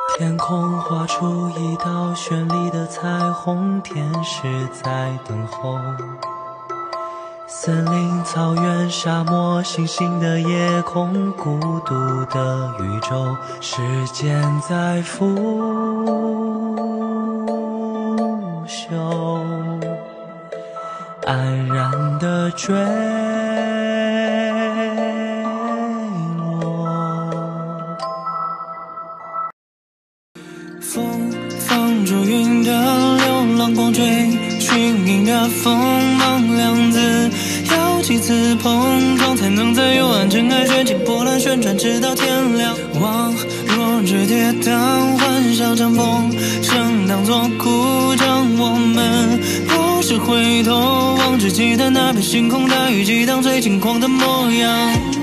天空画出一道绚丽的彩虹，天使在等候。森林、草原、沙漠，星星的夜空，孤独的宇宙，时间在腐朽，安然的坠落。风放逐云的流浪光追，寻影的锋芒亮子，要几次碰撞才能在幽暗尘埃卷起波澜旋转直到天亮。望若只跌宕，欢笑成风声当作鼓掌，我们不时回头望着期待那片星空，大雨激荡最轻狂的模样。